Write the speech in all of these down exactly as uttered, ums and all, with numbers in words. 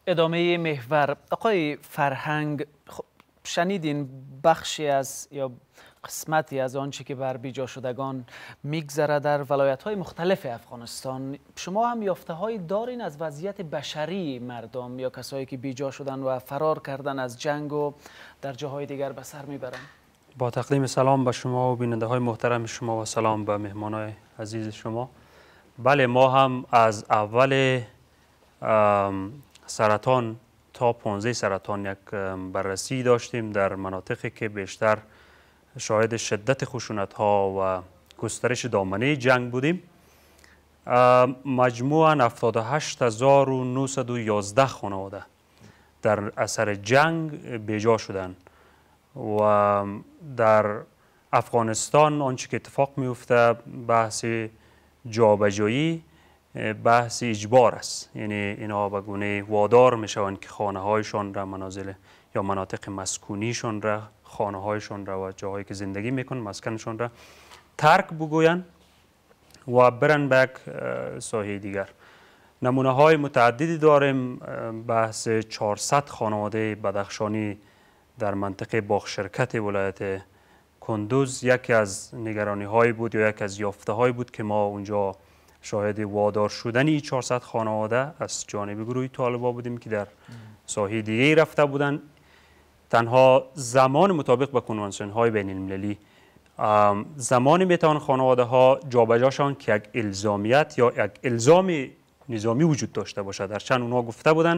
ادامه محور. آقای فرهنگ، خب شنیدین بخشی از یا قسمتی از آنچه که بر بیجا شدگان میگذره در ولایت‌های مختلف افغانستان. شما هم یافته‌هایی دارین از وضعیت بشری مردم یا کسایی که بیجا شدن و فرار کردن از جنگ و در جاهای دیگر به سر میبرن؟ با تقدیم سلام به شما و بیننده های محترم شما و سلام به مهمانای عزیز شما. بله، ما هم از اول سرطان تا پانزده سرطان یک بررسی داشتیم در مناطقی که بیشتر شاهد شدت خشونت ها و گسترش دامنه جنگ بودیم. مجموعاً هفتاد و هشت هزار و نهصد و یازده خانواده در اثر جنگ بیجا شدند و در افغانستان آنچه که اتفاق میفته بحث جابجایی، بحث اجبار است. یعنی اینا به گونه وادار میشوند که خانه هایشان را، منازل یا مناطق مسکونیشان را، خانه هایشان را و جاهایی که زندگی میکنن مسکنشان را ترک بگویند و برن به یک ساحه دیگر. نمونه های متعددی داریم. بحث چهارصد خانواده بدخشانی در منطقه باغ شرکت ولایت کندوز یکی از نگرانی های بود یا یک از یافته های بود که ما اونجا شاهد وادار شدنی چهارصد خانواده از جانب گروه طالبان بودیم که در ساحه دیگه رفته بودن. تنها زمان مطابق با کنوانسیون های بین المللی زمانی میتوان خانواده ها جابجاشان که یک الزامیت یا یک الزام نظامی وجود داشته باشد. درچند اونها گفته بودن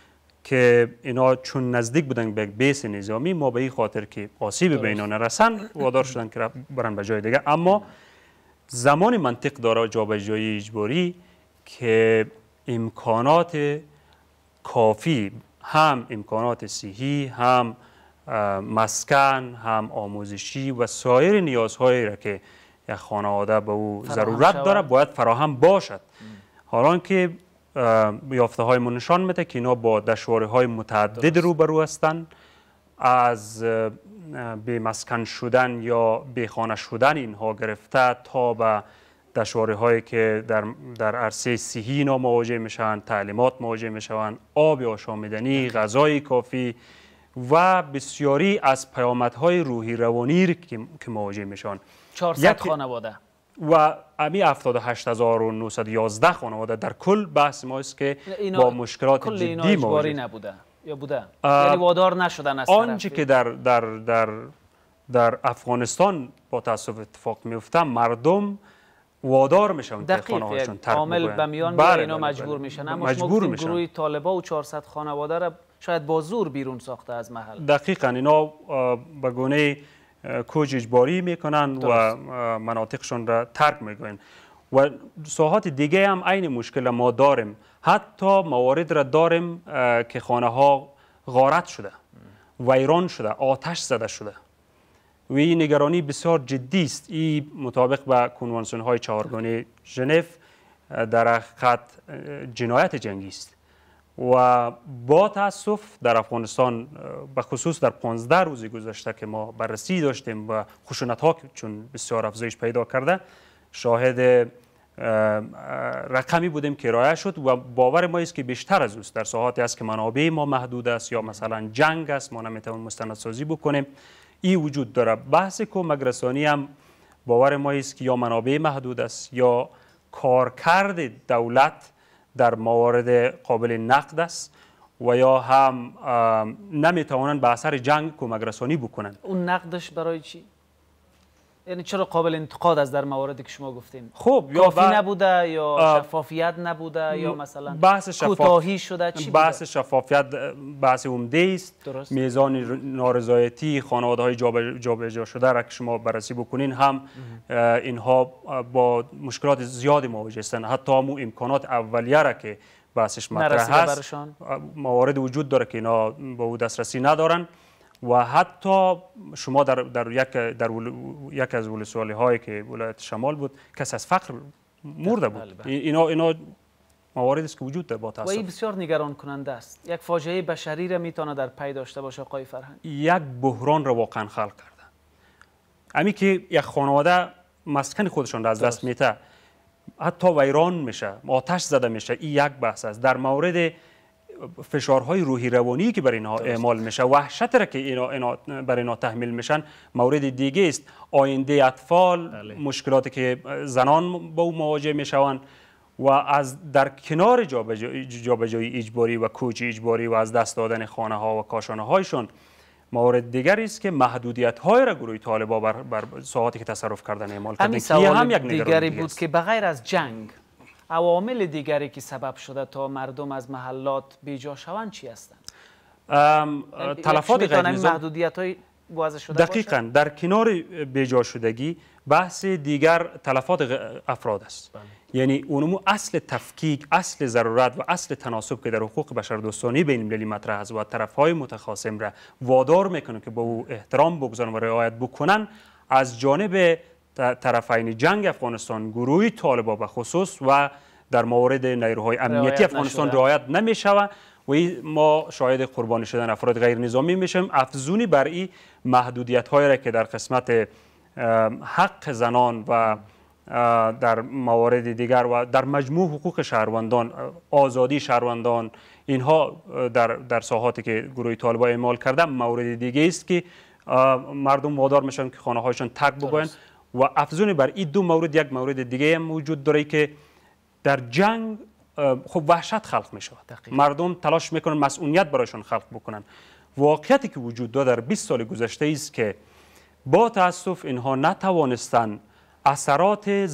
که اینا چون نزدیک بودن به یک بیس نظامی، ما به این خاطر که آسیب به اینا نرسن وادار شدن که برن به جای دیگه. اما زمان منطق داره جابجایی اجباری که امکانات کافی، هم امکانات صحی، هم مسکن، هم آموزشی و سایر نیازهایی را که یک خانواده به او ضرورت داره باید فراهم باشد. حالان که یافته های ما نشان میده که اینا با دشواری های متعدد روبرو هستند، از بی مسکن شدن یا بی خانه شدن اینها گرفته تا به دشواری هایی که در در عرصه صحی اینا مواجه میشن، تعلیمات مواجه میشن، آب آشامیدنی، غذای کافی و بسیاری از پیامدهای روحی روانی که مواجه میشن. چهارصد خانواده و امی هفتاد و هشت هزار و نهصد و یازده خانواده در کل بحث ما است که با مشکلات جدی مواجه نبوده یا بوده، یعنی وادار نشدن از آنچه که در در در در افغانستان با تاسف اتفاق میفته، مردم وادار میشن که خانه هاشون ترک بکنن. عامل به میان بیاد اینا مجبور میشن. اما مجبور میشن. گروه طالبان و چهارصد خانواده را شاید با زور بیرون ساخته از محل. دقیقاً اینا به گونه کوچ اجباری میکنن و مناطقشون را ترک میکنن. و ساحات دیگه هم عین مشکل ما داریم. حتی موارد را داریم که خانه ها غارت شده، ویران شده، آتش زده شده و این نگرانی بسیار جدی است. این مطابق با کنوانسیون های چهارگانه ژنو در حقیقت جنایت جنگی است. و با تاسف در افغانستان به خصوص در پانزده روز گذشته که ما بررسی داشتیم و خشونت ها چون بسیار افزایش پیدا کرده، شاهد رقمی بودیم که ارائه شد و باور ما است که بیشتر از اوست. در ساحاتی است که منابع ما محدود است یا مثلا جنگ است، ما نمیتونیم مستندسازی بکنیم، این وجود داره. بحث کمک رسانی هم باور ما است که یا منابع محدود است یا کارکرد دولت در موارد قابل نقد است و یا هم نمیتوانند به اثر جنگ کمک رسانی بکنند. اون نقدش برای چی؟ یعنی چرا قابل انتقاد است در مواردی که شما گفتین؟ خب یا کافی نبوده یا شفافیت نبوده یا مثلا بحث شفاف... کوتاهی شده چی بوده؟ بحث شفافیت بحث عمده است. میزان نارضایتی خانواده های جابجا شده را که شما بررسی بکنین هم اینها با مشکلات زیادی مواجه هستند. حتی همون امکانات اولیه را که بحثش مطرح هست موارد وجود داره که اینا با او دسترسی ندارن و حتی شما در در یک در یک از ولسوالی هایی که ولایت شمال بود کس از فقر مرده بود. اینا اینا مواردی است که وجود داره با تاسف. و این بسیار نگران کننده است. یک فاجعه بشری را میتونه در پی داشته باشه آقای فرهنگ. یک بحران را واقعا خلق کرده. امی که یک خانواده مسکن خودشون را از دست میده، حتی ویران میشه، آتش زده میشه، این یک بحث است. در مورد فشارهای روحی روانی که برای اینها اعمال میشه، وحشت را که اینا, اینا برای اینها تحمیل میشن مورد دیگه است. آینده اطفال، بله. مشکلاتی که زنان با او مواجه میشوند و از در کنار جابجایی اجباری و کوچ اجباری و از دست دادن خانه ها و کاشانه هایشون، مورد دیگری است که محدودیت های را گروه طالبان بر, بر ساحاتی که تصرف کردن اعمال کردن. همین هم یک دیگری بود که بغیر از جنگ عوامل دیگری که سبب شده تا مردم از محلات بیجا شوند چی هستند؟ تلفات غیر نظامی، محدودیت های واضح شده دقیقاً باشه؟ در کنار بیجا شدگی بحث دیگر تلفات افراد است. بله. یعنی اونمو اصل تفکیک، اصل ضرورت و اصل تناسب که در حقوق بشردوستانه بین المللی مطرح است و طرفهای متخاصم را وادار میکنه که به او احترام بگذارن و رعایت بکنن، از جانب طرفین جنگ افغانستان، گروه طالبان به خصوص و در مورد نیروهای امنیتی افغانستان رعایت نمیشود و ما شاهد قربانی شدن افراد غیر نظامی میشیم. افزونی بر این محدودیت هایی را که در قسمت حق زنان و در موارد دیگر و در مجموع حقوق شهروندان، آزادی شهروندان، اینها در در ساحاتی که گروه طالبان اعمال کرده مورد دیگه است که مردم وادار میشن که خانه هایشان ترک بکنن. و افزون بر این دو مورد یک مورد دیگه هم موجود داره که در جنگ خب وحشت خلق می شود. مردم تلاش میکنن مسئولیت برایشان خلق بکنن. واقعیتی که وجود داره در بیست سال گذشته است که با تاسف اینها نتوانستن اثرات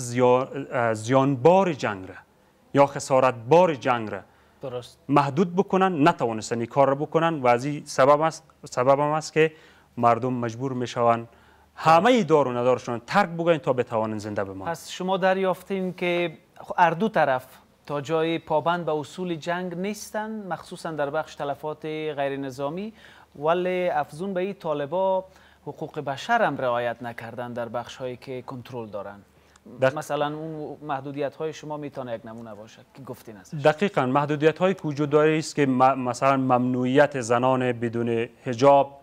زیانبار جنگ را یا خسارت بار جنگ را درست محدود بکنن، نتوانستن این کار را بکنن و از این سبب است سبب هم است که مردم مجبور میشوند همه دار و ندارشون ترک بگوین تا بتوانند زنده بمانند. پس شما دریافتین که هر دو طرف تا جای پابند به اصول جنگ نیستند، مخصوصا در بخش تلفات غیر نظامی، ولی افزون به این طالبا حقوق بشر هم رعایت نکردن در بخش هایی که کنترل دارن. مثلا اون محدودیت های شما میتونه یک نمونه باشد که گفتین ازش. دقیقاً محدودیت های که وجود داره است که مثلا ممنوعیت زنان بدون حجاب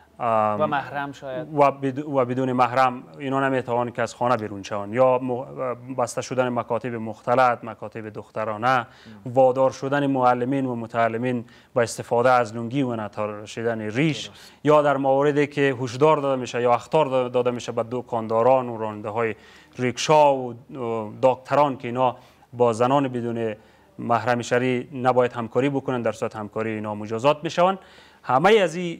و محرم شاید و بدون محرم اینا نمیتوانند که از خانه بیرون شوند، یا بسته شدن مکاتب مختلط، مکاتب دخترانه، وادار شدن معلمین و متعلمین با استفاده از لنگی و نتراشیدن ریش، یا در مواردی که هشدار داده میشه یا اخطار داده میشه به دکانداران و راننده های ریکشا و دکتران که اینا با زنان بدون محرم شرعی نباید همکاری بکنن، در صورت همکاری اینا مجازات میشوند. همه از این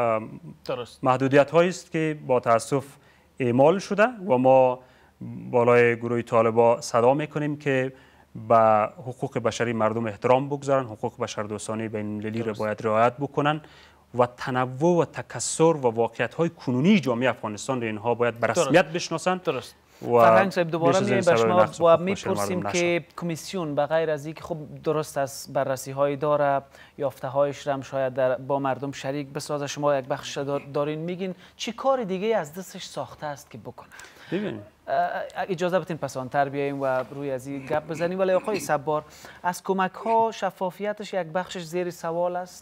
درست محدودیت هایی است که با تاسف اعمال شده و ما بالای گروه طالبان صدا میکنیم که به حقوق بشری مردم احترام بگذارن، حقوق بشردوستانه بین المللی را باید رعایت بکنن و تنوع و تکثر و واقعیت های کنونی جامعه افغانستان را اینها باید به رسمیت بشناسن. درست. فرهنگ صاحب دوباره میایم به شما و میپرسیم که کمیسیون به غیر از اینکه خب درست است بررسی های داره، یافته هایش هم شاید در با مردم شریک بسازه، شما یک بخش دارین میگین چی کار دیگه از دستش ساخته است که بکنه؟ ببینید اجازه بدین پس آنتر بیاییم و روی از این گپ بزنیم. ولی آقای صبار، از کمک ها شفافیتش یک بخشش زیر سوال است،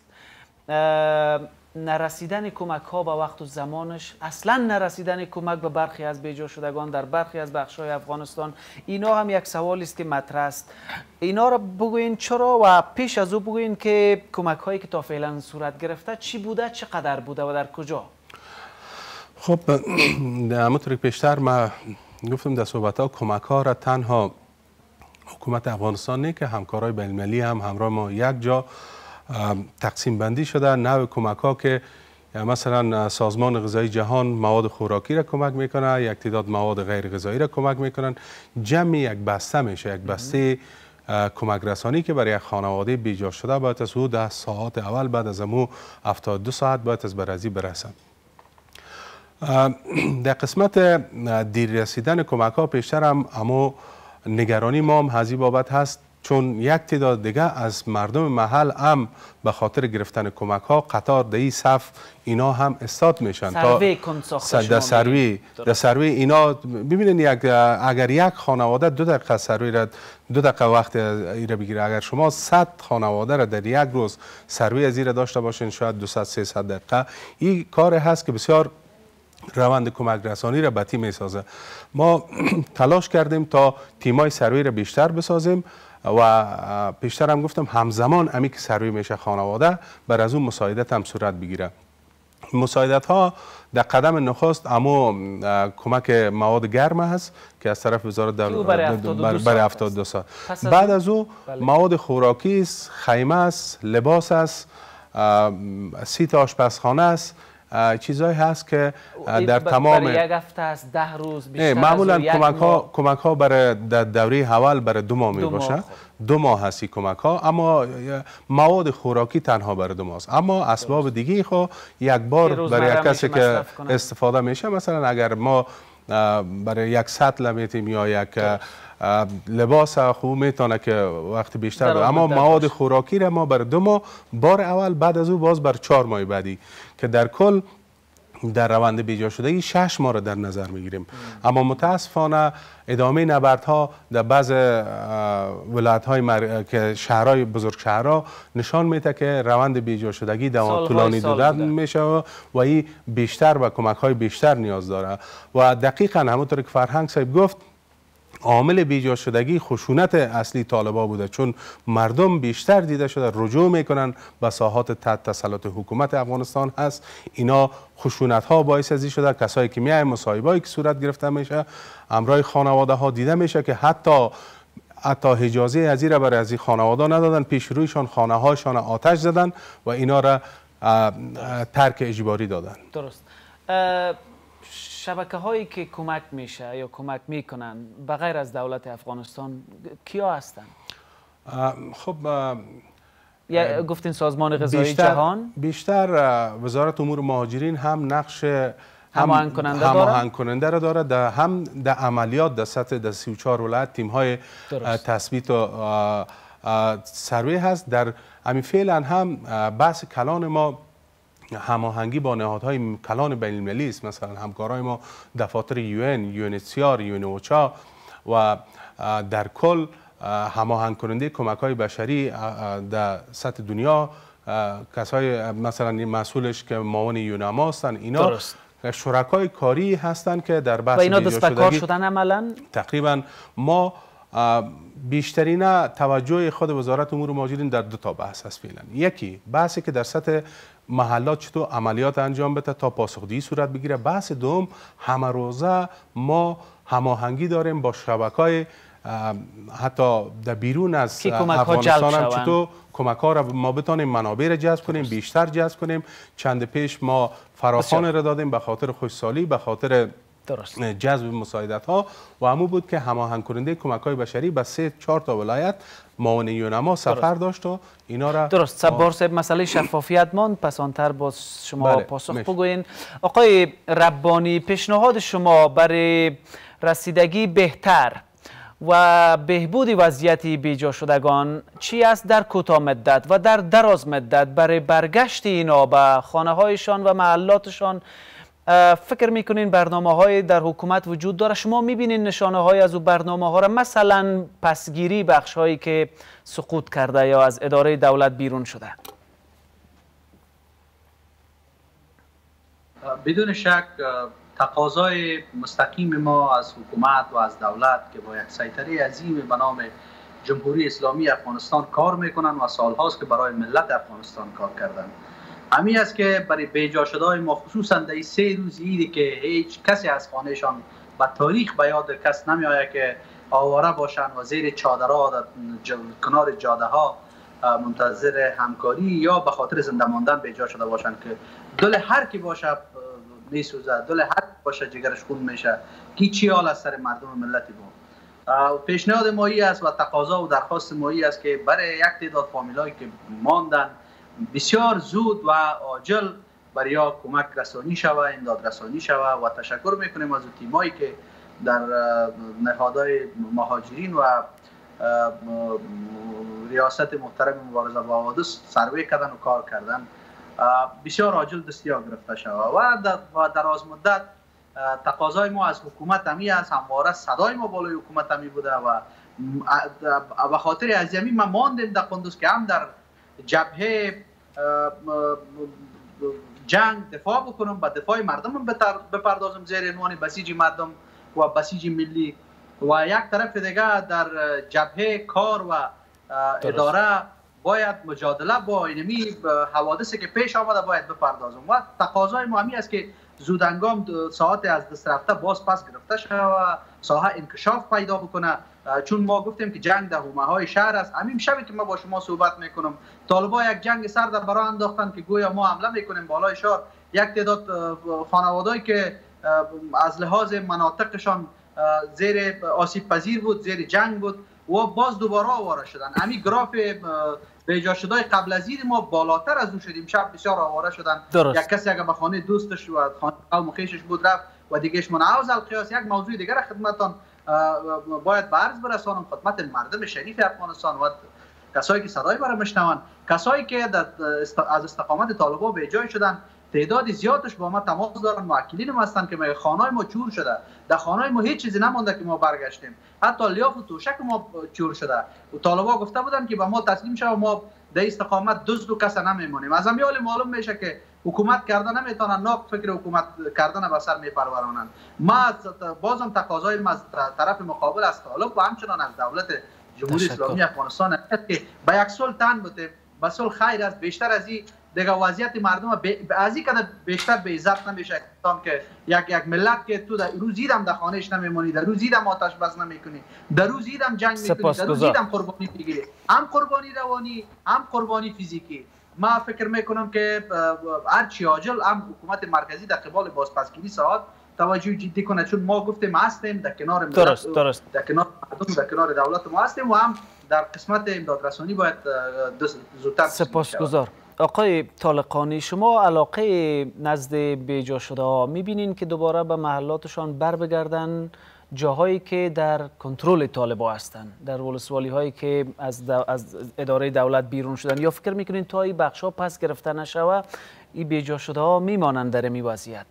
نرسیدن کمک ها به وقت و زمانش، اصلا نرسیدن کمک به برخی از بیجا شدگان در برخی از بخش های افغانستان، اینا هم یک سوالی است که مطرح است. اینا را بگوین چرا و پیش از او بگوین که کمک هایی که تا فعلا صورت گرفته چی بوده، چقدر بوده و در کجا؟ خب همونطور که پیشتر ما گفتم در صحبت ها کمک ها را تنها حکومت افغانستان نه که همکارای بین المللی هم همراه ما یک جا تقسیم بندی شده. نوع کمک ها که مثلا سازمان غذایی جهان مواد خوراکی را کمک میکنه، یک تعداد مواد غیر غذایی را کمک میکنن، جمع یک بسته میشه، یک بسته کمک رسانی که برای یک خانواده بیجا شده باید از حدود ده ساعت اول بعد از امو هفتاد و دو ساعت باید از برازی برسن. در قسمت دیر رسیدن کمک ها پیشتر هم امو نگرانی ما هم هزی بابت هست، چون یک تعداد دیگه از مردم محل هم به خاطر گرفتن کمک ها قطار در این صف اینا هم استاد میشن. سروی کن ساخته در سروی در سروی اینا ببینید، یک اگر یک خانواده دو دقیقه سروی را دو دقیقه وقت ایره بگیره، اگر شما صد خانواده را در یک روز سروی از ایره داشته باشین شاید دویست سیصد دقیقه، این کار هست که بسیار روند کمک رسانی را بطی می سازه. ما تلاش کردیم تا تیمای سروی را بیشتر بسازیم. و پیشتر هم گفتم همزمان امی که سروی میشه خانواده بر از اون مساعدت هم صورت بگیره. مساعدت ها در قدم نخست اما کمک مواد گرم هست که از طرف وزارت برای هفتاد و دو سال. بعد از او مواد خوراکی است، خیمه است، لباس است، سیت آشپزخانه است، چیزایی هست که در تمام برای یک هفته است، ده روز بیشتر معمولا کمک ها کمک ها برای دوره اول برای دو ماه می باشه. دو ماه هستی کمک ها، اما مواد خوراکی تنها برای دو ماه است. اما اسباب دیگه خو یک بار برای یک کسی که استفاده میشه، مثلا اگر ما برای یک سطل میتیم یا یک لباس خوب میتونه که وقت بیشتر بده، اما مواد خوراکی را ما برای دو ماه بار اول، بعد از او باز بر چهار ماه بعدی که در کل در روند بیجا شدگی شش ماه را در نظر میگیریم. اما متاسفانه ادامه نبردها در بعض ولایت های مر... که شهرهای بزرگ شهرها نشان میده که روند بیجا شدگی دوام طولانی داده میشه و این بیشتر و کمک های بیشتر نیاز داره. و دقیقا همونطور که فرهنگ صاحب گفت، عامل بیجا شدگی خشونت اصلی طالبا بوده، چون مردم بیشتر دیده شده رجوع میکنن به ساحات تحت تسلط حکومت افغانستان هست. اینا خشونت ها باعث ازی شده کسایی که میای مصاحبه‌ای که صورت گرفته میشه امرای خانواده ها دیده میشه که حتی حتی اجازه ازی را برای ازی خانواده ندادن، پیش رویشان خانه هاشان آتش زدن و اینا را ترک اجباری دادن. درست. شبکه هایی که کمک میشه یا کمک میکنن به غیر از دولت افغانستان کیا هستند؟ خب یا گفتین سازمان غذایی بیشتر جهان؟ بیشتر وزارت امور مهاجرین هم نقش هماهنگ کننده هماهنگ کننده را داره، در هم در عملیات در سطح در سی و چهار ولایت تیم های تثبیت و سروی هست. در همین فعلا هم بحث کلان ما هماهنگی با نهادهای کلان بین المللی است. مثلا همکارای ما دفاتر یو ان، یو ان اچ سی آر، یو ان اوچا و در کل هماهنگ کننده کمک های بشری در سطح دنیا، کسای مثلا مسئولش که معاون یونما هستند، اینا درست. شرکای کاری هستند که در بحث و اینا دست به کار شدن عملا. تقریبا ما بیشترین توجه خود وزارت امور مهاجرین در دو تا بحث است فعلا. یکی بحثی که در سطح محلات چطور عملیات انجام بده تا پاسخگویی صورت بگیره. بحث دوم همه روزه ما هماهنگی داریم با شبکه‌های حتی در بیرون از افغانستان هم چطور کمک ها را ما بتانیم منابع را جذب کنیم، بیشتر جذب کنیم. چند پیش ما فراخوان را دادیم به خاطر خوشسالی، به خاطر درست. جذب مساعدت ها و همون بود که هماهنگ کننده کمک های بشری به سه چهار تا ولایت معاون یونما سفر داشت و اینا را درست. صبار صاحب مسئله شفافیت ماند، پس آنتر باز شما پاسخ بگوین. آقای ربانی، پیشنهاد شما برای رسیدگی بهتر و بهبود وضعیت بیجا شدگان چی است در کوتاه مدت و در دراز مدت برای برگشت اینا به خانه هایشان و محلاتشان؟ فکر میکنین برنامه های در حکومت وجود داره؟ شما میبینین نشانه های از او برنامه ها را، مثلا پسگیری بخش هایی که سقوط کرده یا از اداره دولت بیرون شده؟ بدون شک تقاضای مستقیم ما از حکومت و از دولت که با یک سیطره عظیم به نام جمهوری اسلامی افغانستان کار میکنن و سالهاست که برای ملت افغانستان کار کردن، همین است که برای بیجا شده‌های ما خصوصا در این سه روز عیدی که هیچ کسی از خانهشان به تاریخ به یاد کس نمی آید که آواره باشن و زیر چادرها در کنار جاده ها منتظر همکاری یا به خاطر زنده ماندن بیجا شده باشن که دل هر کی باشه میسوزه، دل هر کی باشه جگرش خون میشه کی چی حال از سر مردم ملتی بود. پیشنهاد مایی است و تقاضا و درخواست مایی است که برای یک تعداد فامیلایی که ماندن بسیار زود و عاجل برای کمک رسانی شود، امداد رسانی شود و تشکر میکنیم از تیمایی که در نهادهای مهاجرین و ریاست محترم مبارزه با حوادث سروی کردن و کار کردن، بسیار عاجل دستیاب گرفته شود و در دراز مدت تقاضای ما از حکومت همی است، همواره صدای ما بالای حکومت همی بوده و به خاطر از همین ما ماندیم در قندوز که هم در جبهه جنگ دفاع بکنم، با دفاع مردم بپردازم زیر عنوان بسیج مردم و بسیج ملی و یک طرف دیگه در جبهه کار و اداره باید مجادله با اینمی حوادثی که پیش آمده باید بپردازم و تقاضای ما همی است که زودنگام ساعت از دست رفته باز پس گرفته شده و ساحه انکشاف پیدا بکنه، چون ما گفتیم که جنگ در حومه های شهر است. همین شبی که ما با شما صحبت میکنم طالبا یک جنگ سر در برای انداختن که گویا ما حمله میکنیم بالای شهر. یک تعداد خانوادهایی که از لحاظ مناطقشان زیر آسیب پذیر بود، زیر جنگ بود و باز دوباره آواره شدن. همین گراف به جا شده قبل از این ما بالاتر از اون شدیم. شب بسیار آواره شدن. درست. یک کسی اگر به خانه دوستش و خانه قوم خویشش بود رفت و دیگهش منعوض القیاس. یک موضوع دیگر خدمتان باید به عرض برسانم خدمت مردم شریف افغانستان و کسایی که صدای برای مشنون، کسایی که از استقامت طالبان به جای شدن، تعداد زیادش با ما تماس دارن، موکلین ما هستن که خانه‌های ما چور شده، در خانه‌های ما هیچ چیزی نمونده که ما برگشتیم، حتی لیاف و توشک ما چور شده و طالبان گفته بودن که به ما تسلیم شو، ما در استقامت دزد و کس نمیمونیم. از همیال معلوم میشه که حکومت کردن نمیتونن، ناق فکر حکومت کردن به سر میپرورانن. ما بازم تقاضای ما از طرف مقابل از طالب و همچنان از دولت جمهوری اسلامی افغانستان است که به یک صلح تن بده، به صلح خیر است. بیشتر از این دیگه وضعیت مردم از این قدر بیشتر به عزت نمیشه که یک یک ملت که تو در روز ایدم در خانهش نمیمونی، در روز ایدم آتش بس نمیکنی، در روز ایدم جنگ میکنی، در روز ایدم قربانی میگیری، هم قربانی روانی هم قربانی فیزیکی. ما فکر میکنم که هر چی عاجل هم حکومت مرکزی در قبال بازپسگیری ساعت توجه جدی کنه، چون ما گفتیم هستیم در کنار ملت، درست درست در کنار مردم، در کنار دولت ما هستیم و هم در قسمت امدادرسانی باید زودتر. سپاسگزار. آقای طالقانی، شما علاقه نزد بیجا شده ها میبینین که دوباره به محلاتشان بر بگردن، جاهایی که در کنترل طالبا هستن، در ولسوالی هایی که از, دو... از اداره دولت بیرون شدن، یا فکر میکنین تا این بخش ها پس گرفته نشه و این بیجا شده ها میمانند در این وضعیت؟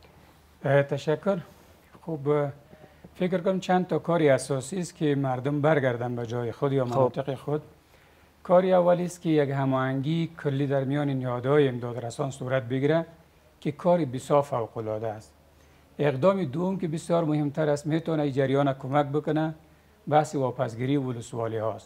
تشکر. خب فکر کنم چند تا کاری اساسی است که مردم برگردن به جای خود یا مناطق خود. کاری اولی است که یک هماهنگی کلی در میان نهادهای امدادرسان صورت بگیره که کاری بسیار فوق العاده است. اقدام دوم که بسیار مهمتر است، میتونه جریان کمک بکنه، بحث واپسگیری ولسوالی هاست.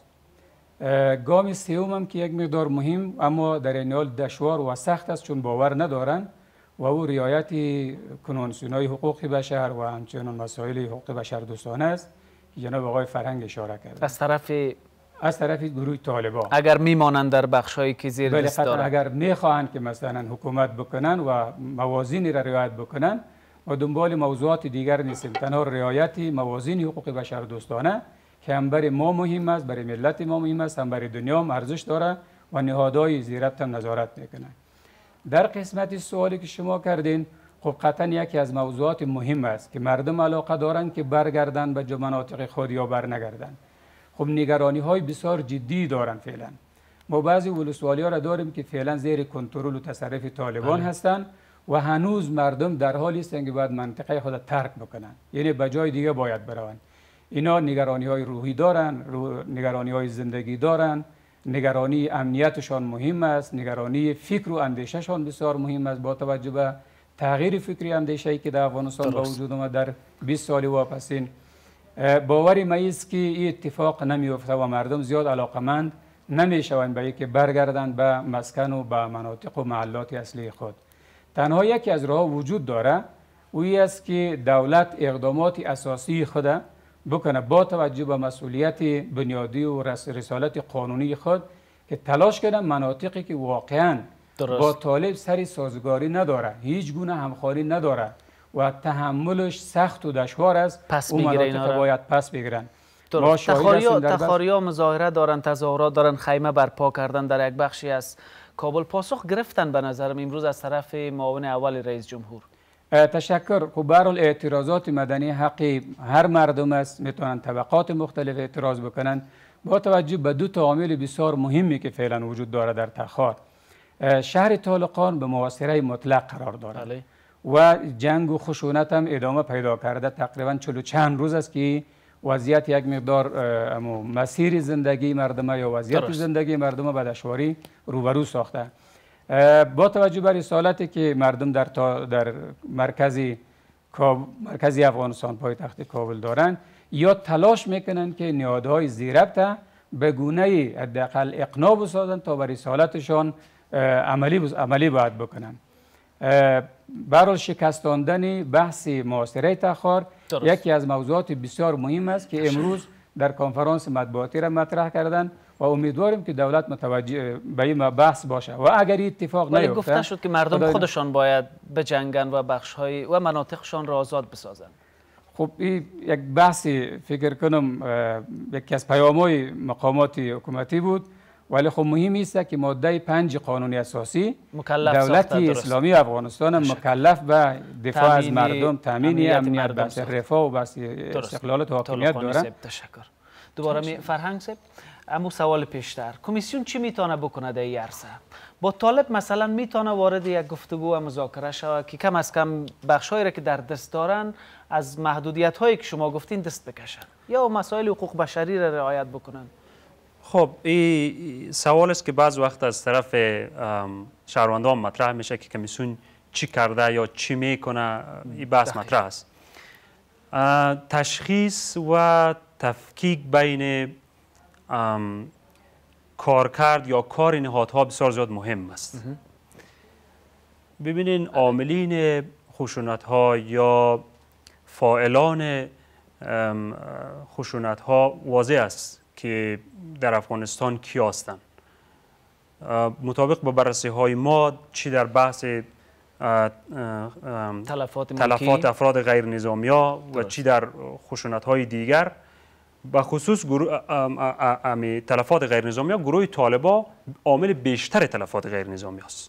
گام سوم هم که یک مقدار مهم اما در این حال دشوار و سخت است چون باور ندارن و او رعایت کنوانسیون‌های حقوق بشر و همچنین مسائل حقوق بشر دوستانه است که جناب آقای فرهنگ اشاره کرد. از طرف از طرف گروه طالبان اگر میمانند در بخش‌هایی که زیر دست دارند، اگر میخواهند که مثلا حکومت بکنن و موازین را رعایت بکنن و دنبال موضوعات دیگر نیستیم، تنها رعایت موازین حقوق بشر دوستانه که هم برای ما مهم است، برای ملت ما مهم است، هم برای دنیا هم ارزش داره و نهادهای زیرت هم نظارت میکنن. در قسمت سوالی که شما کردین، خب قطعا یکی از موضوعات مهم است که مردم علاقه دارند که برگردن به مناطق خود یا برنگردن. خب نگرانی های بسیار جدی دارن فعلا. ما بعضی ولسوالی ها را داریم که فعلا زیر کنترل و تصرف طالبان هستند و هنوز مردم در حالی هستند که باید منطقه خود ترک بکنن، یعنی به جای دیگه باید بروند. اینا نگرانی های روحی دارن، نگرانی های زندگی دارن، نگرانی امنیتشان مهم است، نگرانی فکر و اندیشهشان بسیار مهم است با توجه به تغییر فکری اندیشه‌ای که در افغانستان به وجود آمد در بیست سال واپسین. باوری ما است که این اتفاق نمیفته و مردم زیاد علاقمند نمیشوند به اینکه برگردند به مسکن و به مناطق و محلات اصلی خود. تنها یکی از راه وجود داره، اویی است که دولت اقدامات اساسی خود بکنه با توجه به مسئولیت بنیادی و رسالت قانونی خود که تلاش کنه مناطقی که واقعا با طالب سری سازگاری نداره، هیچ گونه همخوانی نداره و تحملش سخت و دشوار است، پس اون مناطق باید پس بگیرن. تخاریا مظاهره دارن، تظاهرات دارن، خیمه برپا کردن در یک بخشی از کابل. پاسخ گرفتن به نظرم امروز از طرف معاون اول رئیس جمهور. تشکر. خب به هر حال اعتراضات مدنی حق هر مردم است، میتونن طبقات مختلف اعتراض بکنن با توجه به دو تا عامل بسیار مهمی که فعلا وجود داره در تخار. شهر طالقان به محاصره مطلق قرار داره بله. و جنگ و خشونت هم ادامه پیدا کرده. تقریبا چلو چند روز است که وضعیت یک مقدار مسیر زندگی مردم یا وضعیت درست. زندگی مردم به دشواری روبرو ساخته. با توجه به رسالتی که مردم در در مرکزی مرکزی افغانستان پایتخت کابل دارند، یا تلاش میکنن که نهادهای زیربط به گونه حداقل اقناع بسازن تا به رسالتشان عملی بز... عملی باید بکنن. برای شکستاندن بحث محاصره تخار یکی از موضوعات بسیار مهم است که امروز در کنفرانس مطبوعاتی را مطرح کردن و امیدواریم که دولت متوجه به این بحث باشه و اگر اتفاق نیفته گفته شد که مردم خودشان باید بجنگن و بخش‌های و مناطقشان را آزاد بسازن. خب این یک بحثی فکر کنم یکی از پیام‌های مقامات حکومتی بود، ولی خب مهم است که ماده پنج قانون اساسی دولت اسلامی افغانستان مکلف به دفاع از مردم، تامین امنیت، بحث رفاه و بحث استقلال و حاکمیت داره. تشکر. دوباره می فرهنگ صاحب، امو سوال پیشتر، کمیسیون چی میتونه بکنه در این عرصه؟ با طالب مثلا میتونه وارد یک گفتگو و مذاکره شود که کم از کم بخشایی را که در دست دارن از محدودیت هایی که شما گفتین دست بکشن یا مسائل حقوق بشری را رعایت بکنن؟ خب این سوال است که بعض وقت از طرف شهروندان مطرح میشه که کمیسیون چی کرده یا چی میکنه. این بحث مطرح است. تشخیص و تفکیک بین کارکرد یا کار نهادها بسیار زیاد مهم است. ببینین عاملین خشونت ها یا فاعلان خشونت ها واضح است که در افغانستان کی هستند. مطابق با بررسی های ما چی در بحث تلفات, تلفات افراد غیر نظامی ها و چی در خشونت های دیگر، به خصوص تلفات غیر نظامی ها، گروه طالبا عامل بیشتر تلفات غیر نظامی است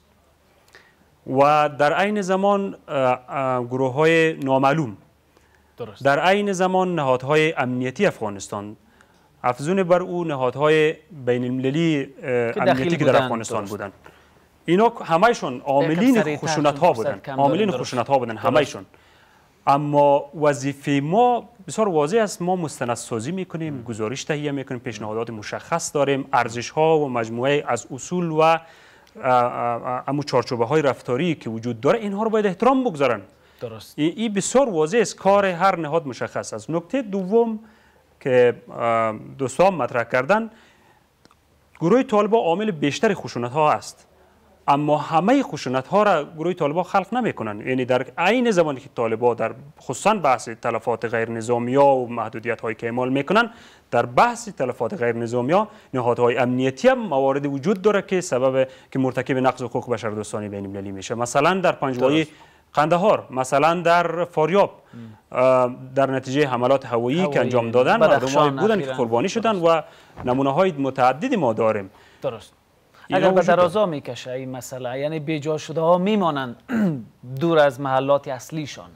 و در عین زمان گروه های نامعلوم، درست. در عین زمان نهادهای امنیتی افغانستان، افزون بر او نهادهای بین المللی امنیتی که در افغانستان بودند، اینا همهشون عاملین خشونت ها بودن عاملین خشونت ها بودن همهشون. اما وظیفه ما بسیار واضح است، ما مستندسازی میکنیم، گزارش تهیه میکنیم، پیشنهادات مشخص داریم، ارزش ها و مجموعه از اصول و امو چارچوبه های رفتاری که وجود داره اینها رو باید احترام بگذارن. درست. این بسیار واضح است، کار هر نهاد مشخص است. نکته دوم که دوستان مطرح کردن، گروه طالبان عامل بیشتر خشونت ها است، اما همه خشونت ها را گروه طالبان خلق نمی کنند. یعنی در عین زمانی که طالبان در خصوصا بحث تلفات غیر نظامی ها و محدودیت هایی که اعمال میکنن، در بحث تلفات غیر نظامی ها نهادهای امنیتی هم موارد وجود داره که سبب که مرتکب نقض حقوق بشر دوستانه بین المللی میشه. مثلا در پنجوائی قندهار، مثلا در فاریاب در نتیجه حملات هوایی هوایی که انجام دادن مردمایی بودن که قربانی شدن و نمونه های متعددی ما داریم. درست. اگر به درازا میکشه این مسئله، یعنی بیجا شده ها میمانند دور از محلات اصلیشان،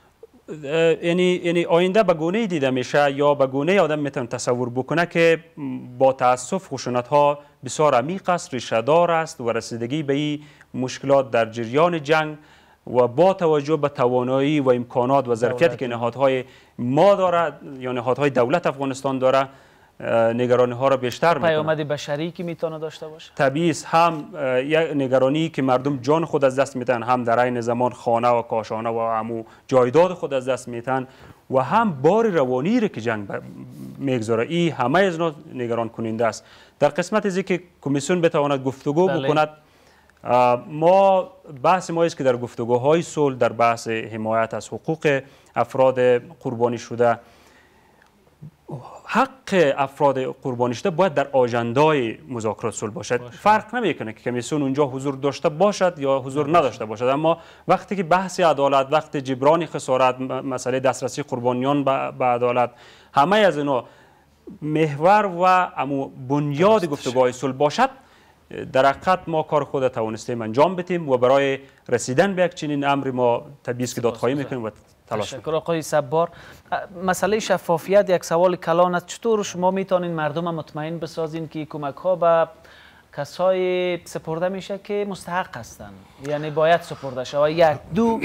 یعنی یعنی آینده به گونه دیده میشه یا به گونه آدم میتونه تصور بکنه که با تاسف خشونت ها بسیار عمیق است، ریشه دار است و رسیدگی به این مشکلات در جریان جنگ و با توجه به توانایی و امکانات و ظرفیتی که نهادهای ما داره یا نهادهای دولت افغانستان داره، نگرانی ها را بیشتر میکنه. پیامد بشری که میتونه داشته باشه، طبیعی است، هم یک نگرانی که مردم جان خود از دست میتن، هم در عین زمان خانه و کاشانه و همو جایداد خود از دست میتن، و هم بار روانی را که جنگ میگذاره. این همه از اینا نگران کننده است. در قسمت از که کمیسیون بتواند گفتگو بله. بکند، ما بحث ما است که در گفتگوهای صلح، در بحث حمایت از حقوق افراد قربانی شده، حق افراد قربانی شده باید در آژندای مذاکرات صلح باشد. باشه. فرق نمیکنه که کمیسیون اونجا حضور داشته باشد یا حضور باشه. نداشته باشد، اما وقتی که بحث عدالت، وقت جبران خسارت، مسئله دسترسی قربانیان به عدالت، همه از اینا محور و امو بنیاد گفتگوهای صلح باشد، در حقیقت ما کار خود توانستیم انجام بدیم و برای رسیدن به یک چنین امر ما طبیعی است که دادخواهی میکنیم و تلاش میکنیم. آقای صبار، مسئله شفافیت یک سوال کلان است. چطور شما میتونین مردم مطمئن بسازین که کمک ها به کسای سپرده میشه که مستحق هستند، یعنی باید سپرده شود؟ یک دو،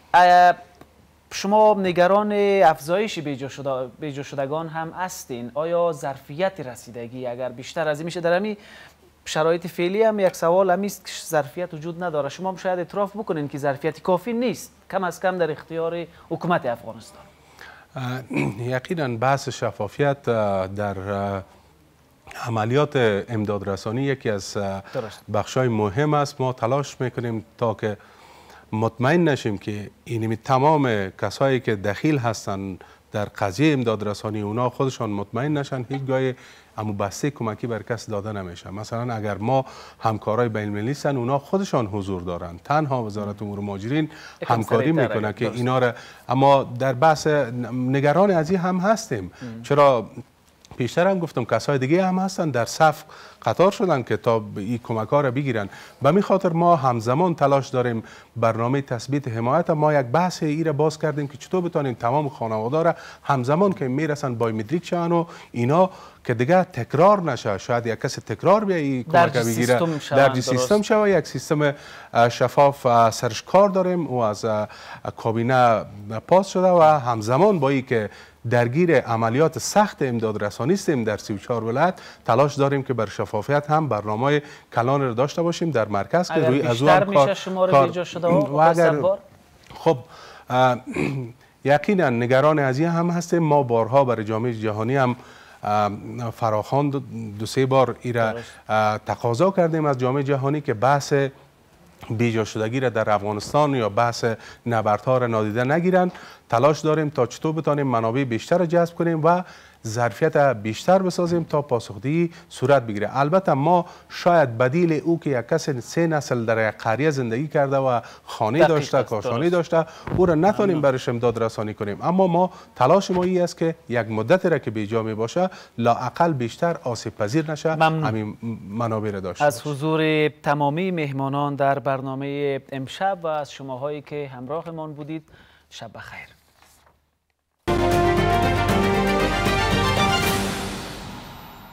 شما نگران افزایش بیجا شدگان هم هستین. آیا ظرفیت رسیدگی اگر بیشتر از این میشه؟ در همین شرایط فعلی هم یک سوال هم است که ظرفیت وجود نداره. شما هم شاید اعتراف بکنین که ظرفیت کافی نیست، کم از کم در اختیار حکومت افغانستان. یقینا بحث شفافیت در عملیات امدادرسانی یکی از بخشای مهم است. ما تلاش میکنیم تا که مطمئن نشیم که این تمام کسایی که دخیل هستند در قضیه امدادرسانی اونا خودشان مطمئن نشن، هیچگاه امو بسته کمکی بر کس داده نمیشه. مثلا اگر ما همکارای بین المللی هستن اونا خودشان حضور دارن، تنها وزارت امور مهاجرین همکاری میکنه که اینا را، اما در بحث نگران از این هم هستیم. ام. چرا پیشتر هم گفتم کسای دیگه هم هستن در صف قطار شدن که تا این کمک ها را بگیرن. به می خاطر ما همزمان تلاش داریم برنامه تثبیت حمایت. ما یک بحث ای را باز کردیم که چطور بتانیم تمام خانواده را همزمان که میرسن بایومتریک شون و اینا که دیگه تکرار نشه، شاید یک کس تکرار بیا این کمک بگیره در سیستم شوه. یک سیستم شفاف سرش کار داریم و از کابینه پاس شده و همزمان با این که درگیر عملیات سخت امداد رسانی هستیم در سی و چهار ولایت، تلاش داریم که بر شفافیت هم برنامه کلان را داشته باشیم در مرکز که روی از اون کار کار شده و اگر خب یقینا نگران از این هم هستیم. ما بارها برای جامعه جهانی هم فراخوان دو سه بار ایره تقاضا کردیم از جامعه جهانی که بحث بیجا شدگی را در افغانستان یا بحث نبردها را نادیده نگیرند. تلاش داریم تا چطور بتانیم منابع بیشتر را جذب کنیم و ظرفیت بیشتر بسازیم تا پاسخدهی صورت بگیره. البته ما شاید بدیل او که یک کس سه نسل در یک قریه زندگی کرده و خانه داشته، کاشانه داشته، او را نتونیم برش امداد رسانی کنیم، اما ما تلاش ما این است که یک مدت را که بیجا می باشه لااقل بیشتر آسیب پذیر نشه، همین منابع را داشته. از حضور تمامی مهمانان در برنامه امشب و از شماهایی که همراهمان بودید، شب بخیر.